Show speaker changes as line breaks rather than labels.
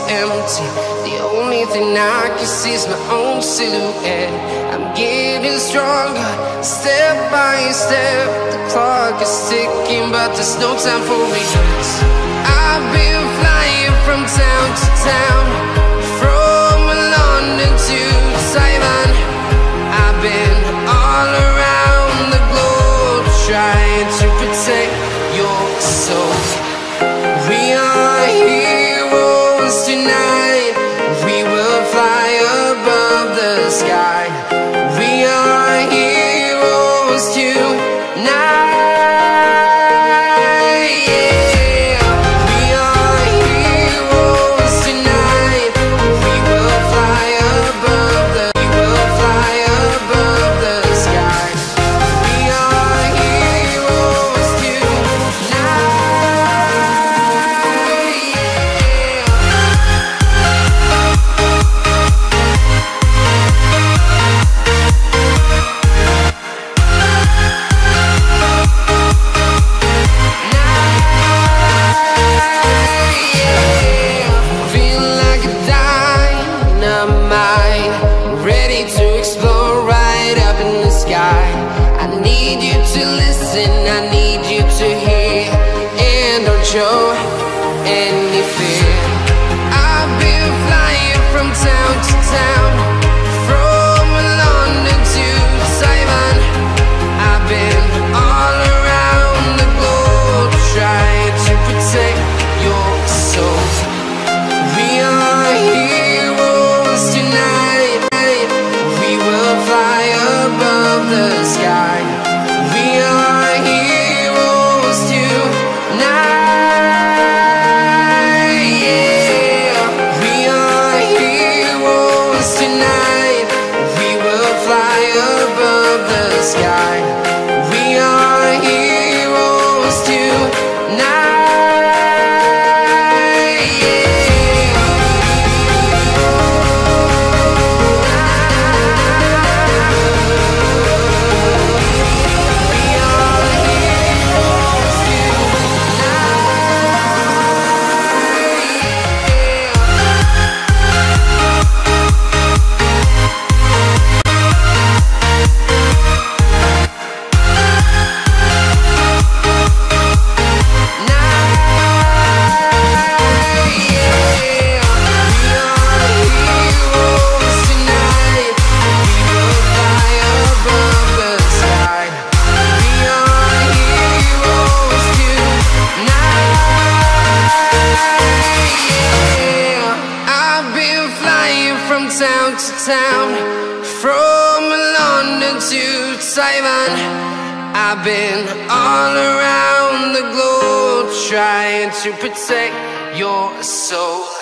empty. The only thing I can see is my own silhouette. I'm getting stronger, step by step. The clock is ticking, but there's no time for regrets. I've been flying from town to town, from London to Taiwan. I've been all around the globe, trying to protect your soul. We are heroes tonight. We will fly above the sky. We are heroes tonight. Show any fear. I've been flying from town to town, from London to Taiwan. I've been all around the globe, trying to protect your soul. We are heroes tonight. We will fly above the sky. We are heroes tonight. Town to town, from London to Taiwan. I've been all around the globe, trying to protect your soul.